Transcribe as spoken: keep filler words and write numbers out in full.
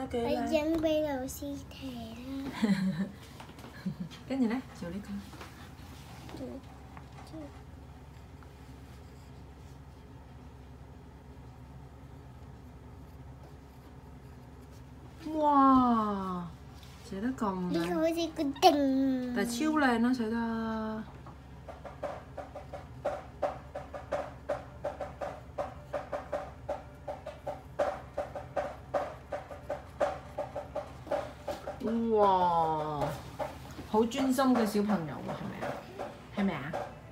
幾你靚。 影俾老師睇啦。 跟住咧，做呢個。哇！寫得咁靚， 呢個好似個定。 但係超靚啦，寫得。哇！好專心嘅小朋友喎，係咪啊？係咪啊？